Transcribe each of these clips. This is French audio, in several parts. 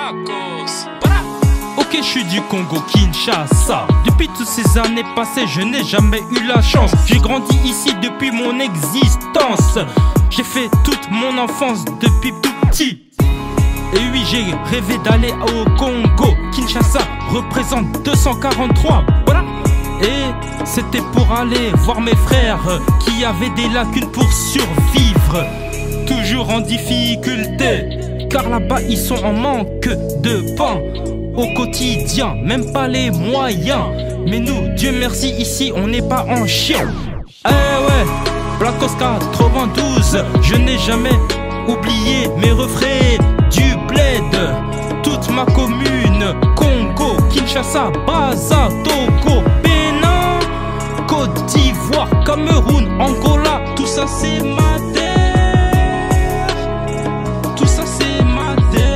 Blacos. Ok, je suis du Congo Kinshasa. Depuis toutes ces années passées, je n'ai jamais eu la chance. J'ai grandi ici depuis mon existence. J'ai fait toute mon enfance depuis tout petit. Et oui, j'ai rêvé d'aller au Congo. Kinshasa représente 243. Voilà. Et c'était pour aller voir mes frères qui avaient des lacunes pour survivre. Toujours en difficulté, car là-bas ils sont en manque de pain au quotidien, même pas les moyens. Mais nous, Dieu merci, ici on n'est pas en chien. Eh ouais, Blacos 92, je n'ai jamais oublié mes refrains du bled. Toute ma commune, Congo, Kinshasa, Brazza, Togo, Bénin, Côte d'Ivoire, Cameroun, Angola, tout ça c'est ma terre. Tout ça c'est ma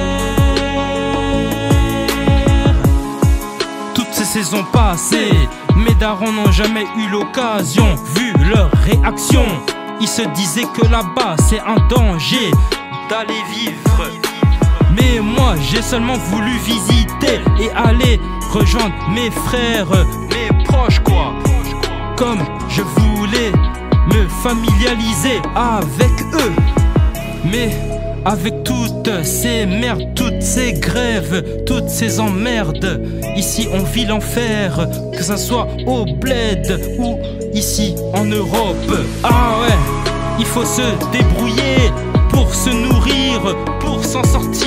terre. Toutes ces saisons passées, mes darons n'ont jamais eu l'occasion. Vu leur réaction, ils se disaient que là-bas c'est un danger d'aller vivre. Mais moi j'ai seulement voulu visiter et aller rejoindre mes frères, mes proches quoi. Comme je voulais me familiariser avec eux. Mais avec toutes ces merdes, toutes ces grèves, toutes ces emmerdes, ici on vit l'enfer, que ça soit au bled ou ici en Europe. Ah ouais, il faut se débrouiller pour se nourrir, pour s'en sortir.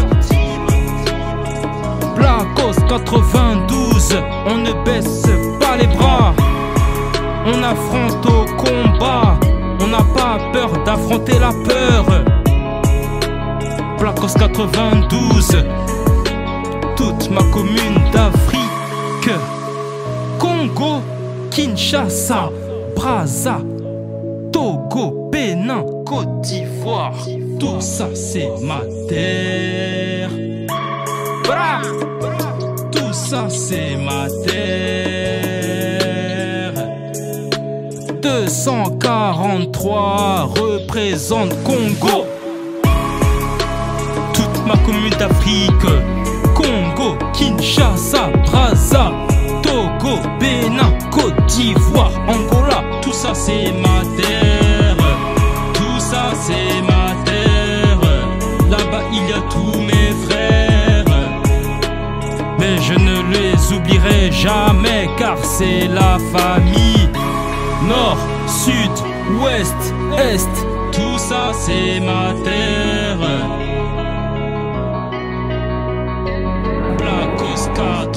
Blacos 92, on ne baisse pas les bras. On affronte au combat, on n'a pas peur d'affronter la peur. Blacos 92, toute ma commune d'Afrique. Congo, Kinshasa, Brazza, Togo, Bénin, Côte d'Ivoire, tout ça c'est ma terre. Bra, tout ça c'est ma terre. 243 représente Congo. Toute ma commune d'Afrique, Congo, Kinshasa, Brazza, Togo, Bénin, Côte d'Ivoire, Angola, tout ça c'est ma terre. Tout ça c'est ma terre. Là-bas il y a tous mes frères. Mais je ne les oublierai jamais, car c'est la famille. Nord, sud, ouest, est, tout ça c'est ma terre. Blacos 4